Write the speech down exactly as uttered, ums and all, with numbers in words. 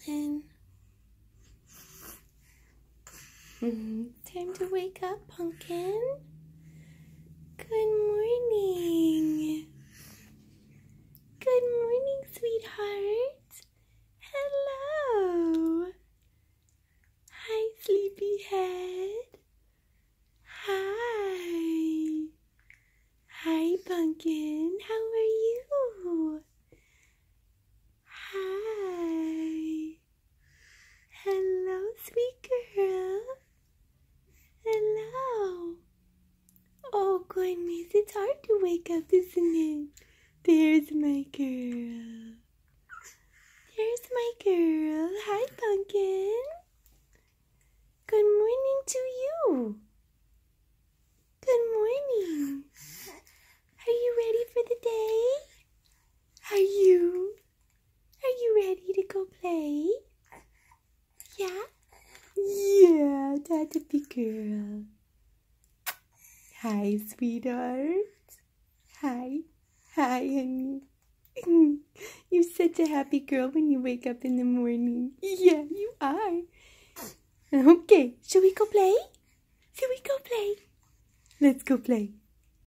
then. Mm, time to wake up, Pumpkin. Good morning. Good morning, sweetheart. Hello. Hi, sleepyhead. Hi. Hi, Pumpkin. How are you? Hi. Hello, sweet girl. Hello. Oh, goodness. It's hard to wake up, isn't it? There's my girl. There's my girl. Hi, Pumpkin. Good morning to you. Good morning. Are you ready for the day? Are you? Are you ready to go play? Yeah? Yeah, that's a big girl. Hi, sweetheart. Hi. Hi, honey. You're such a happy girl when you wake up in the morning. Yeah, you are. Okay, shall we go play? Shall we go play? Let's go play.